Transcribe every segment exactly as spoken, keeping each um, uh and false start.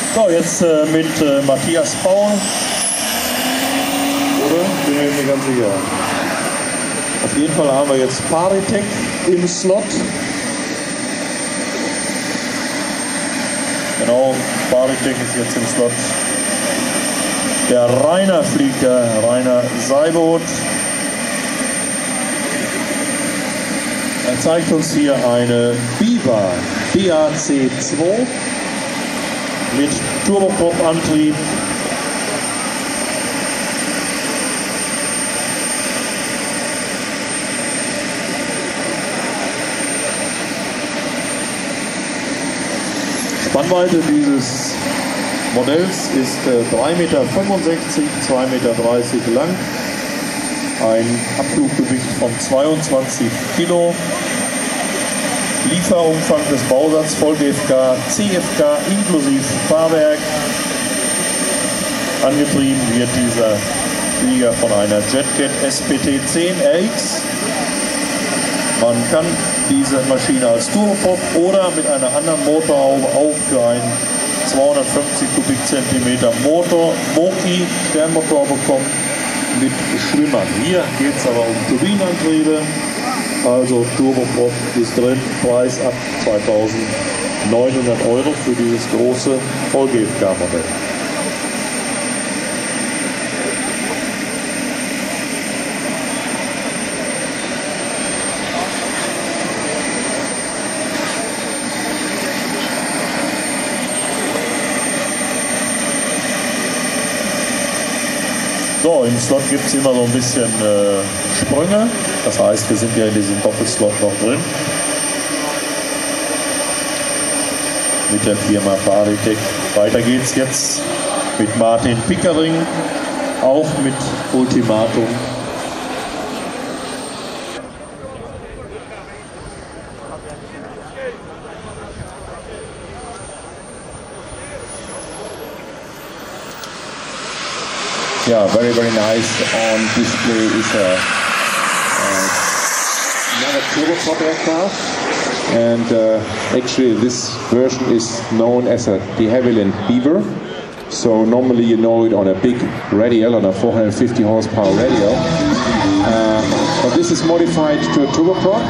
So, jetzt äh, mit äh, Matthias Paul. Oder? Bin mir nicht ganz sicher. Auf jeden Fall haben wir jetzt Paritech im Slot. Genau, Paritech ist jetzt im Slot. Der Rainer fliegt, der Rainer Seiboth. Er zeigt uns hier eine Biva D A C zwei mit Turboprop-Antrieb. Spannweite dieses Modells ist äh, drei Komma fünfundsechzig Meter, zwei Komma dreißig Meter lang, ein Abfluggewicht von zweiundzwanzig Kilo, Lieferumfang des Bausatzes Voll G F K, C F K inklusive Fahrwerk. Angetrieben wird dieser Flieger von einer JetCat S P T zehn R X. Man kann diese Maschine als Turboprop oder mit einer anderen Motorhaube auch für einen zweihundertfünfzig Kubikzentimeter Motor, Moki Sternmotor bekommen mit Schwimmern. Hier geht es aber um Turbinenantriebe, also Turboprop ist drin, Preis ab zweitausendneunhundert Euro für dieses große Voll G F K-Modell. So, im Slot gibt es immer so ein bisschen äh, Sprünge, das heißt, wir sind ja in diesem Doppelslot noch drin. Mit der Firma Paritech. Weiter geht's jetzt mit Martin Pickering, auch mit Ultimatum. Yeah, very, very nice. On display is a, uh, another turboprop aircraft, and uh, actually this version is known as a de Havilland Beaver. So normally you know it on a big radial, on a four hundred fifty horsepower radial, uh, but this is modified to a turboprop.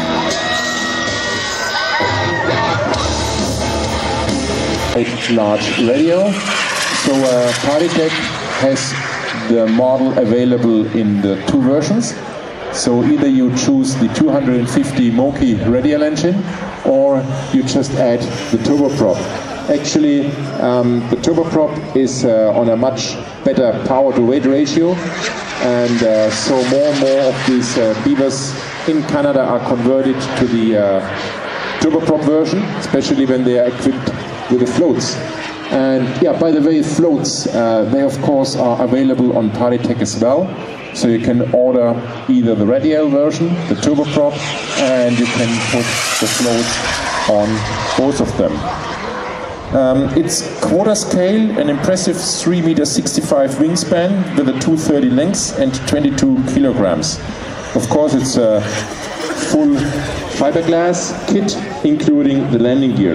A large radial. So uh, Paritech has the model available in the two versions. So either you choose the two hundred fifty Moki radial engine, or you just add the turboprop. Actually, um, the turboprop is uh, on a much better power to weight ratio, and uh, so more and more of these uh, Beavers in Canada are converted to the uh, turboprop version, especially when they are equipped with the floats. And yeah, by the way, floats, uh, they of course are available on Paritech as well. So you can order either the radial version, the turboprop, and you can put the floats on both of them. Um, it's quarter scale, an impressive three meter sixty-five wingspan with a two thirty length and twenty-two kilograms. Of course, it's a full fiberglass kit, including the landing gear.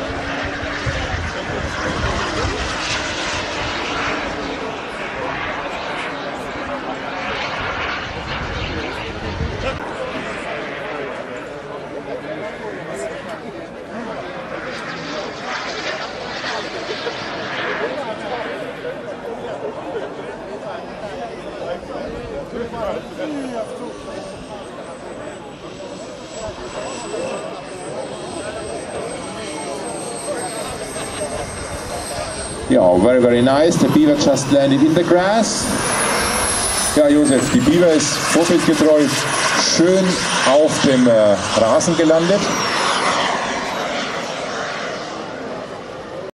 Yeah, very, very nice. The Beaver just landed in the grass. Ja, Josef, die Beaver ist vorbildgetreu schön auf dem äh, Rasen gelandet.